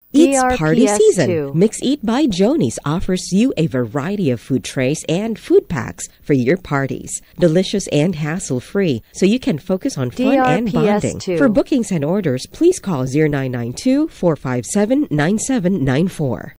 It's party DRPS season. 2. Mix Eat by Jonie's offers you a variety of food trays and food packs for your parties. Delicious and hassle-free, so you can focus on fun and bonding. 2. For bookings and orders, please call 0992-457-9794.